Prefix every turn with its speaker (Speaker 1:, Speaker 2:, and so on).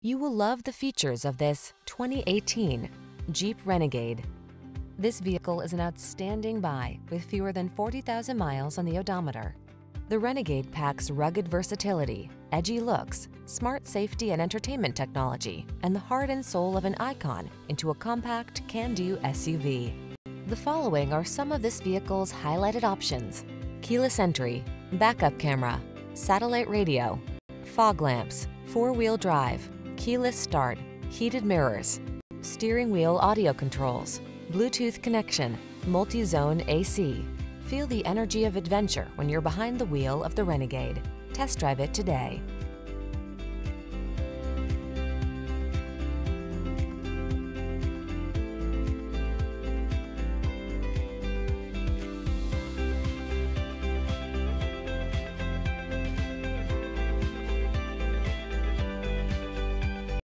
Speaker 1: You will love the features of this 2018 Jeep Renegade. This vehicle is an outstanding buy with fewer than 40,000 miles on the odometer. The Renegade packs rugged versatility, edgy looks, smart safety and entertainment technology, and the heart and soul of an icon into a compact, can-do SUV. The following are some of this vehicle's highlighted options: keyless entry, backup camera, satellite radio, fog lamps, four-wheel drive, keyless start, heated mirrors, steering wheel audio controls, Bluetooth connection, multi-zone AC. Feel the energy of adventure when you're behind the wheel of the Renegade. Test drive it today.